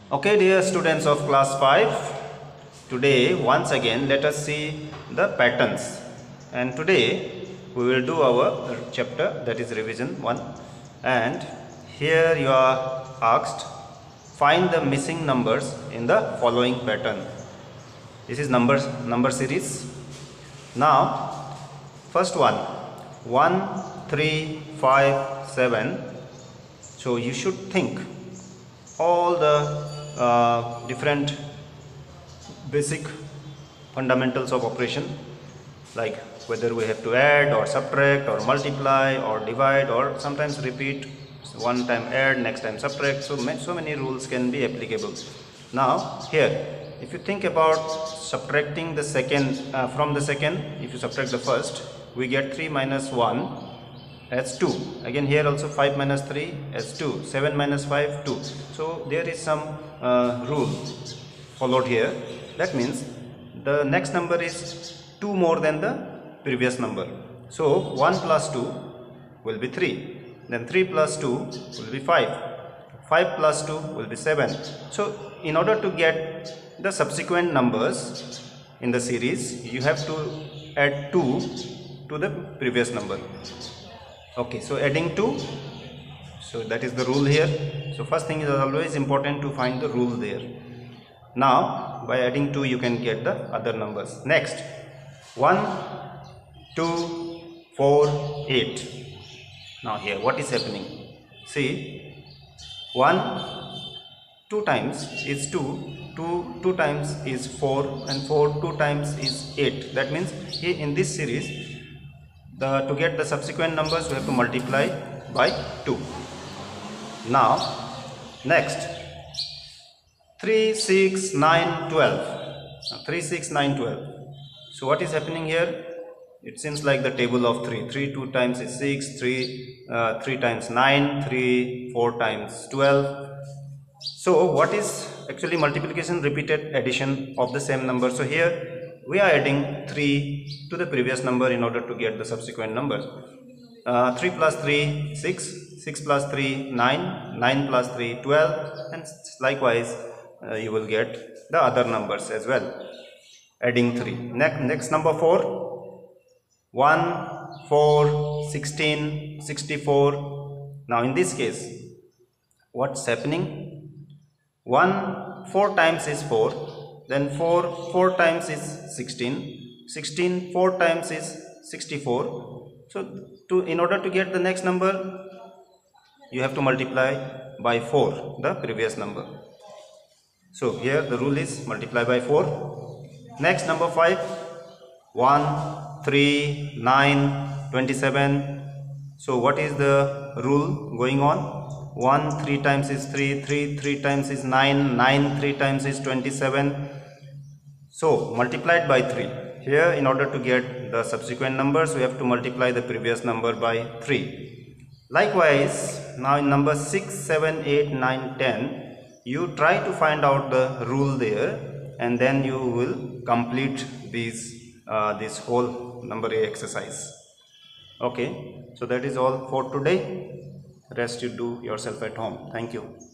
Okay, dear students of class 5, today once again let us see the patterns, and today we will do our chapter, that is revision 1, and here you are asked, find the missing numbers in the following pattern. This is number series. Now first one, 1 3 5 7. So you should think all the different basic fundamentals of operation, like whether we have to add or subtract or multiply or divide, or sometimes repeat, one time add, next time subtract. So many rules can be applicable. Now here, if you think about subtracting the second from the second, if you subtract the first, we get 3 minus 1 as 2. Again here also 5 minus 3 as 2. 7 minus 5, 2. So there is some rule followed here. That means the next number is 2 more than the previous number. So 1 plus 2 will be 3. Then 3 plus 2 will be 5. 5 plus 2 will be 7. So in order to get the subsequent numbers in the series, you have to add 2 to the previous number. Okay, so adding 2, so that is the rule here. So first thing is always important to find the rule there. Now by adding 2 you can get the other numbers. Next, 1 2 4 8. Now here what is happening? See, 1 2 times is 2, 2 times is 4, and 4 2 times is 8. That means here in this series, to get the subsequent numbers we have to multiply by 2. Now next, 3 6 9 12. 3 6 9 12. So what is happening here? It seems like the table of 3. 3 2 times is 6, 3 times 9, 3 4 times 12. So what is actually multiplication, repeated addition of the same number? So here we are adding 3 to the previous number in order to get the subsequent numbers. 3 plus 3 6, 6 plus 3 9, 9 plus 3 12, and likewise you will get the other numbers as well, adding 3. Next number 4, 1 4 16 64. Now in this case what's happening? 1 4 times is 4, then 4 times is 16, 16 4 times is 64. So in order to get the next number, you have to multiply by 4 the previous number. So here the rule is multiply by 4. Next, number 5, 1 3 9 27. So what is the rule going on? 1 3 times is 3, 3 times is 9, 9 3 times is 27. So multiplied by 3. Here in order to get the subsequent numbers we have to multiply the previous number by 3. Likewise, now in number 6 7 8 9 10, you try to find out the rule there, and then you will complete this whole number exercise. Okay, so that is all for today. Rest you do yourself at home. Thank you.